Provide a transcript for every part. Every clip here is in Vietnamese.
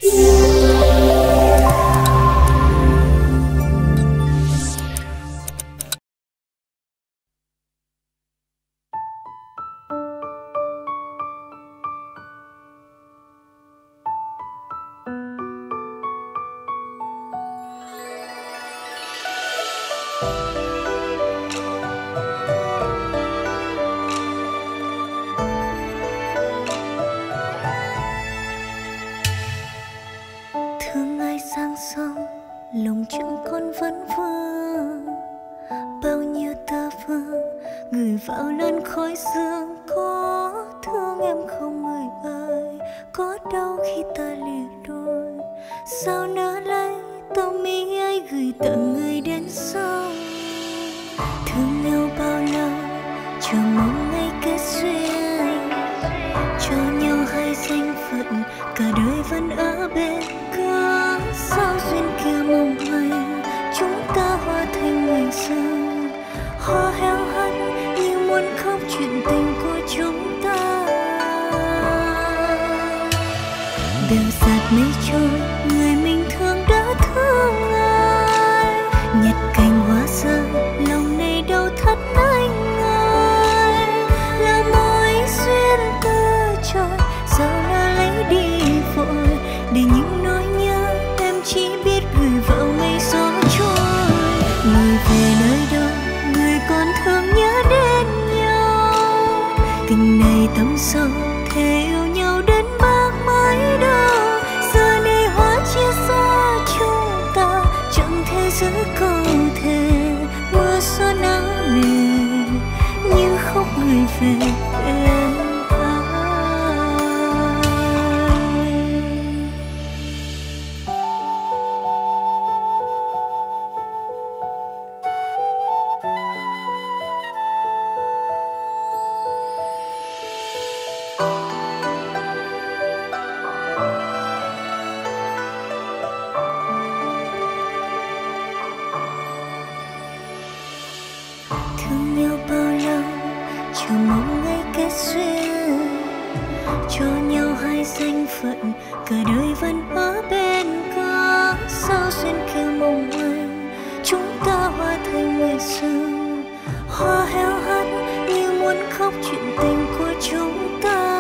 Thương ai sang sông, lòng chẳng con vẫn vương. Bao nhiêu tơ vương gửi vào làn khói sương. Có thương em không người ơi, có đau khi ta lìa đôi. Sao nỡ lấy tàu mi ấy gửi tặng người đến sau. Thương nhau bao lâu, chờ mong ngày kết duyên. Cho nhau hai danh phận, cả đời vẫn ở bên. Có sao duyên kia mong manh, chúng ta hóa thành người dưng. Hoa héo hắt như muốn khóc chuyện tình của chúng ta. Đều giạt mây trôi, người mình thương đã thương ai. Nhặt cành hoa rơi, lòng này đau thắt anh ơi. Là mối duyên tơ trôi, sao đã lấy đi vội. Để những nỗi nhớ em chỉ biết gửi vào mây gió trôi. Người về nơi đâu, người còn thương nhớ đến nhau. Tình này thâm sâu, thề yêu nhau đến bạc mãi đâu. Giờ này hóa chia xa chúng ta, chẳng thể giữ câu thề. Mưa xuân áo nề như khóc người về bên. Thương nhau bao lâu, chờ mong ngày kết duyên. Cho nhau hai danh phận, cả đời vẫn ở bên. Có sao duyên kia mong manh, chúng ta hóa thành người dưng. Hoa héo hắt như muốn khóc chuyện tình của chúng ta.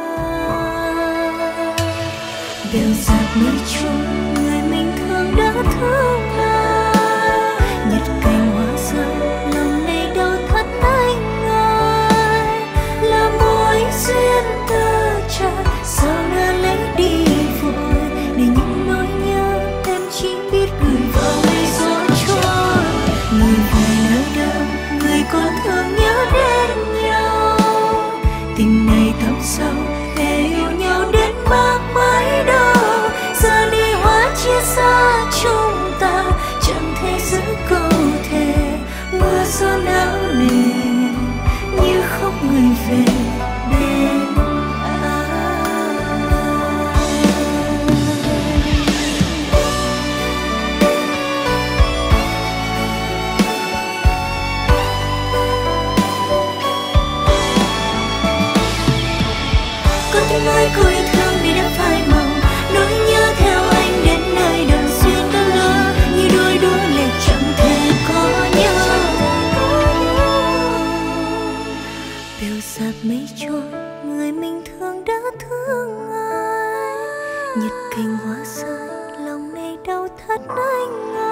Đều giạt mây trôi, người mình thương đã thương ai. Nhặt cành hoa rơi, lòng này đau thắt anh ơi. Là mối duyên tơ trôi, sao đã lấy đi vội. Để những nỗi nhớ em chỉ biết gửi vào mây gió trôi. Người về nơi đâu, người còn thương nhớ đến nhau. Tình này thâm sâu, thề yêu nhau đến bạc mãi đâu. Giờ đi hóa chia xa chúng ta, chẳng thể giữ câu thề. Mưa gió áo nề như khóc người về bên ai. Có tiếng nói cô yêu thương đi đã phai màu. Nỗi nhớ theo anh đến nơi đời duyên đã lỡ. Như đôi đôi lệ chẳng thể có nhau. Đều giạt mây trôi, người mình thương đã thương ai. Nhặt cành hoa rơi, lòng này đau thắt anh ơi.